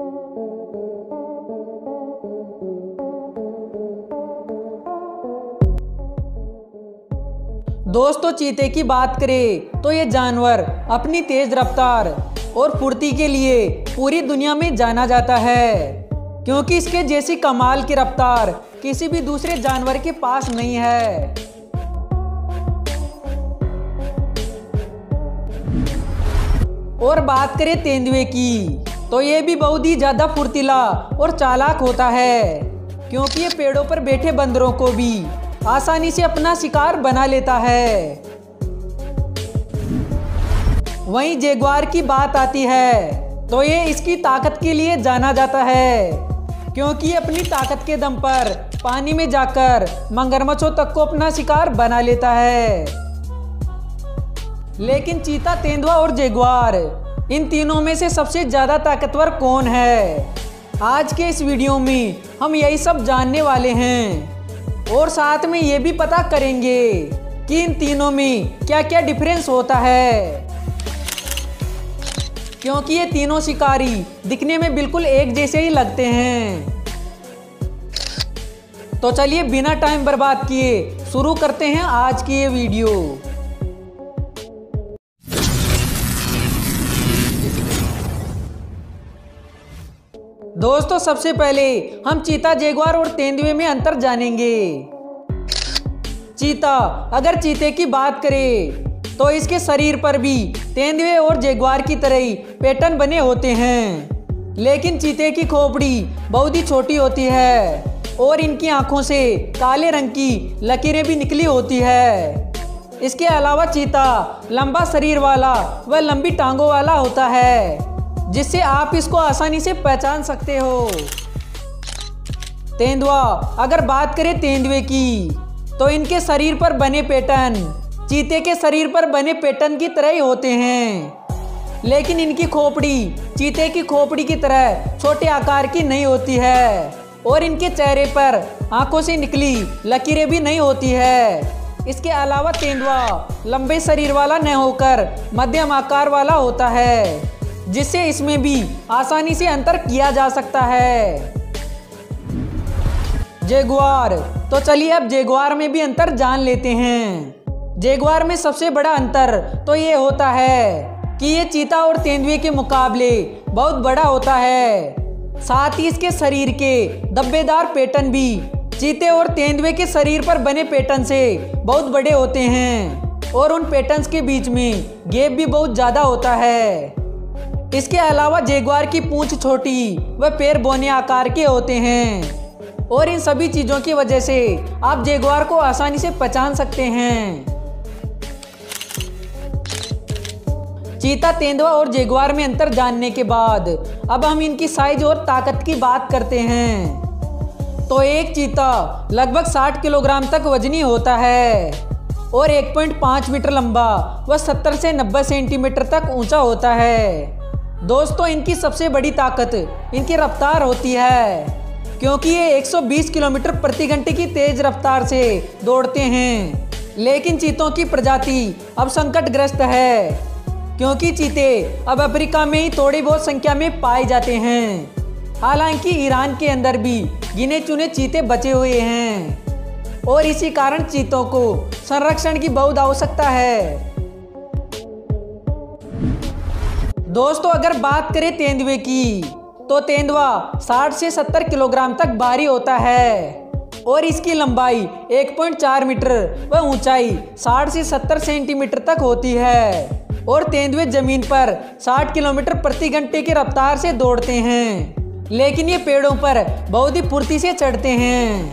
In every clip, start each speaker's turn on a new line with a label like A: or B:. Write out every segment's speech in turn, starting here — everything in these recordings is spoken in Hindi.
A: दोस्तों, चीते की बात करें तो ये जानवर अपनी तेज रफ्तार और फुर्ती के लिए पूरी दुनिया में जाना जाता है, क्योंकि इसके जैसी कमाल की रफ्तार किसी भी दूसरे जानवर के पास नहीं है। और बात करें तेंदुए की तो ये भी बहुत ही ज्यादा फुर्तीला और चालाक होता है, क्योंकि ये पेड़ों पर बैठे बंदरों को भी आसानी से अपना शिकार बना लेता है। वहीं जैगुआर की बात आती है तो ये इसकी ताकत के लिए जाना जाता है, क्योंकि ये अपनी ताकत के दम पर पानी में जाकर मगरमच्छों तक को अपना शिकार बना लेता है। लेकिन चीता, तेंदुआ और जैगुआर, इन तीनों में से सबसे ज्यादा ताकतवर कौन है? आज के इस वीडियो में हम यही सब जानने वाले हैं और साथ में ये भी पता करेंगे कि इन तीनों में क्या क्या डिफरेंस होता है, क्योंकि ये तीनों शिकारी दिखने में बिल्कुल एक जैसे ही लगते हैं। तो चलिए बिना टाइम बर्बाद किए शुरू करते हैं आज की ये वीडियो। दोस्तों, सबसे पहले हम चीता, जैगुआर और तेंदुए में अंतर जानेंगे। चीता, अगर चीते की बात करें तो इसके शरीर पर भी तेंदुए और जैगुआर की तरह ही पैटर्न बने होते हैं, लेकिन चीते की खोपड़ी बहुत ही छोटी होती है और इनकी आंखों से काले रंग की लकीरें भी निकली होती है। इसके अलावा चीता लंबा शरीर वाला व लंबी टांगों वाला होता है, जिससे आप इसको आसानी से पहचान सकते हो। तेंदुआ, अगर बात करें तेंदुए की तो इनके शरीर पर बने पैटर्न चीते के शरीर पर बने पैटर्न की तरह ही होते हैं, लेकिन इनकी खोपड़ी चीते की खोपड़ी की तरह छोटे आकार की नहीं होती है और इनके चेहरे पर आंखों से निकली लकीरें भी नहीं होती है। इसके अलावा तेंदुआ लंबे शरीर वाला न होकर मध्यम आकार वाला होता है, जिससे इसमें भी आसानी से अंतर किया जा सकता है। जैगुआर, तो चलिए अब जैगुआर में भी अंतर जान लेते हैं। जैगुआर में सबसे बड़ा अंतर तो ये होता है कि ये चीता और तेंदुए के मुकाबले बहुत बड़ा होता है। साथ ही इसके शरीर के धब्बेदार पैटर्न भी चीते और तेंदुए के शरीर पर बने पैटर्न से बहुत बड़े होते हैं और उन पैटर्न्स के बीच में गैप भी बहुत ज़्यादा होता है। इसके अलावा जैगुआर की पूंछ छोटी व पैर बौने आकार के होते हैं और इन सभी चीज़ों की वजह से आप जैगुआर को आसानी से पहचान सकते हैं। चीता, तेंदुआ और जैगुआर में अंतर जानने के बाद अब हम इनकी साइज और ताकत की बात करते हैं। तो एक चीता लगभग 60 किलोग्राम तक वजनी होता है और 1.5 मीटर लंबा व 70 से 90 सेंटीमीटर तक ऊंचा होता है। दोस्तों, इनकी सबसे बड़ी ताकत इनकी रफ्तार होती है, क्योंकि ये 120 किलोमीटर प्रति घंटे की तेज रफ्तार से दौड़ते हैं। लेकिन चीतों की प्रजाति अब संकटग्रस्त है, क्योंकि चीते अब अफ्रीका में ही थोड़ी बहुत संख्या में पाए जाते हैं। हालांकि ईरान के अंदर भी गिने चुने चीते बचे हुए हैं और इसी कारण चीतों को संरक्षण की बहुत आवश्यकता है। दोस्तों, अगर बात करें तेंदुए की तो तेंदुआ 60 से 70 किलोग्राम तक भारी होता है और इसकी लंबाई 1.4 मीटर व ऊंचाई 60 से 70 सेंटीमीटर तक होती है और तेंदुए जमीन पर 60 किलोमीटर प्रति घंटे की रफ्तार से दौड़ते हैं, लेकिन ये पेड़ों पर बहुत ही फुर्ती से चढ़ते हैं।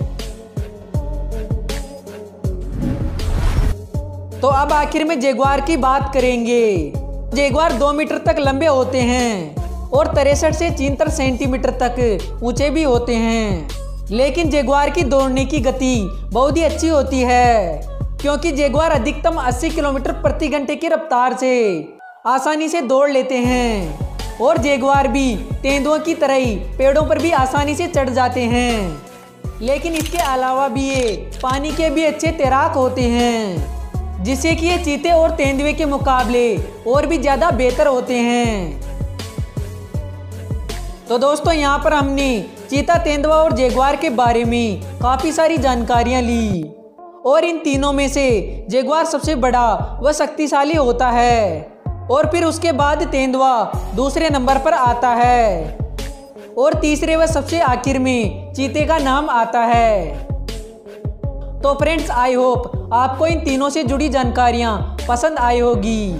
A: तो अब आखिर में जैगुआर की बात करेंगे। जैगुआर 2 मीटर तक लंबे होते हैं और 63 से 73 सेंटीमीटर तक ऊंचे भी होते हैं, लेकिन जैगुआर की दौड़ने की गति बहुत ही अच्छी होती है, क्योंकि जैगुआर अधिकतम 80 किलोमीटर प्रति घंटे की रफ्तार से आसानी से दौड़ लेते हैं और जैगुआर भी तेंदुओं की तरह ही पेड़ों पर भी आसानी से चढ़ जाते हैं। लेकिन इसके अलावा भी ये पानी के भी अच्छे तैराक होते हैं, जिससे कि ये चीते और तेंदुए के मुकाबले और भी ज़्यादा बेहतर होते हैं। तो दोस्तों यहाँ पर हमने चीता, तेंदुआ और जगुआर के बारे में काफ़ी सारी जानकारियाँ ली और इन तीनों में से जगुआर सबसे बड़ा व शक्तिशाली होता है और फिर उसके बाद तेंदुआ दूसरे नंबर पर आता है और तीसरे व सबसे आखिर में चीते का नाम आता है। तो फ्रेंड्स, आई होप आपको इन तीनों से जुड़ी जानकारियाँ पसंद आई होगी।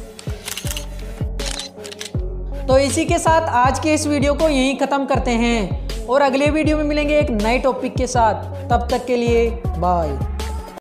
A: तो इसी के साथ आज के इस वीडियो को यहीं ख़त्म करते हैं और अगले वीडियो में मिलेंगे एक नए टॉपिक के साथ। तब तक के लिए बाय।